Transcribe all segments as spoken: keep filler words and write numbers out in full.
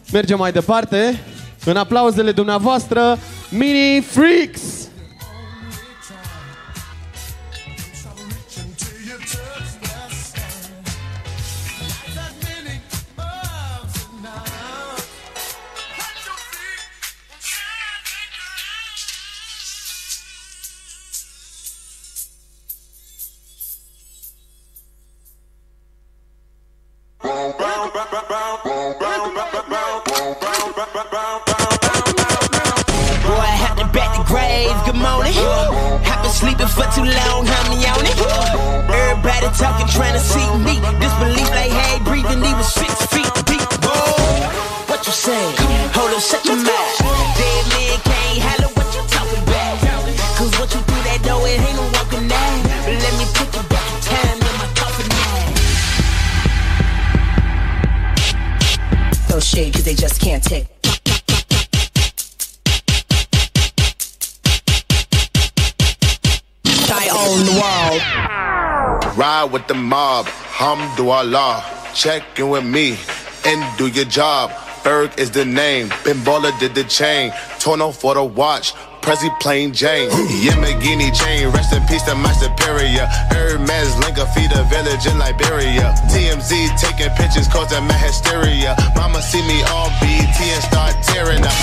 Mergem mai departe. În aplauzele dumneavoastră, Mini Freaks! Good morning. I've been sleeping for too long, honey on it. Everybody talking, trying to see me. Disbelief like hey, breathing, he was six feet deep. Whoa, what you say? Hold on, shut your mouth. Dead man can't holler what you talking about. Cause what you through that door, it ain't no walking now. But let me put you back in time in my coffin now. Throw shade cause they just can't take. On the wall. Ride with the mob, Hamdulillah. Check in with me and do your job. Berg is the name, Ben Baller did the chain. Torno for the watch, Prezi plain Jane. Yamagini chain, rest in peace to my superior. Hermes Linka feed a village in Liberia. T M Z taking pictures causing my hysteria. Mama see me on B T and start tearing up.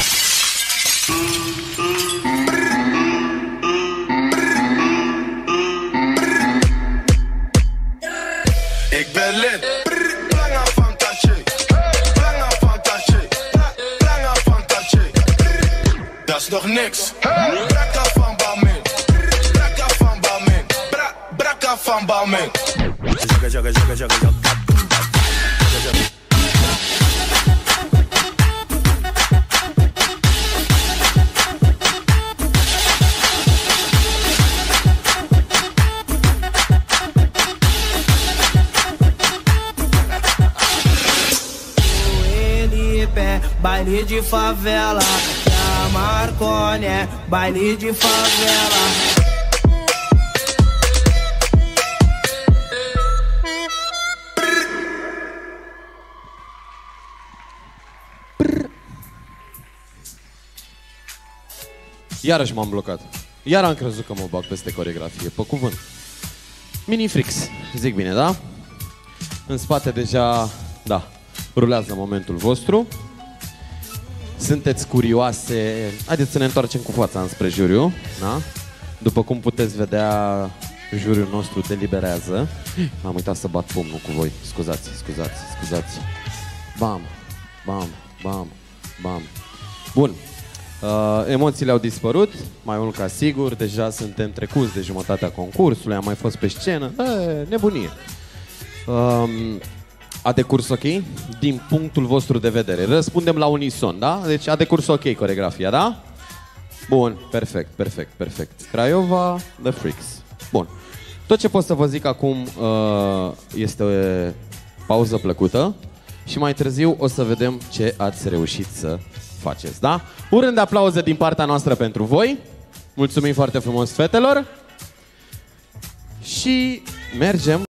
Ik ben lid, lange fantasie, lange fantasie, lange fantasie. Dat is nog niks. Brakka van Balmain, brakka van Balmain, brakka van Balmain. Jogga, jogga, jogga, jogga, jogga. Baile de favela, da Marconi, baile de favela. Iarăși m-am blocat. Iar am crezut că mă bag peste coreografie, pe cuvânt. Mini Freaks, zic bine, da? În spate deja, da, rulează momentul vostru. Sunteți curioase? Haideți să ne întoarcem cu fața înspre juriu, da? După cum puteți vedea, juriul nostru deliberează. M-am uitat să bat pumnul cu voi. Scuzați, scuzați, scuzați. Bam, bam, bam, bam. Bun. Uh, emoțiile au dispărut, mai mult ca sigur. Deja suntem trecuți de jumătatea concursului. Am mai fost pe scenă. E, nebunie. Um, A decurs ok? Din punctul vostru de vedere. Răspundem la unison, da? Deci a decurs ok coreografia, da? Bun, perfect, perfect, perfect. Craiova, The Freaks. Bun. Tot ce pot să vă zic acum uh, este o pauză plăcută și mai târziu o să vedem ce ați reușit să faceți, da? Un rând de aplauze din partea noastră pentru voi. Mulțumim foarte frumos, fetelor. Și mergem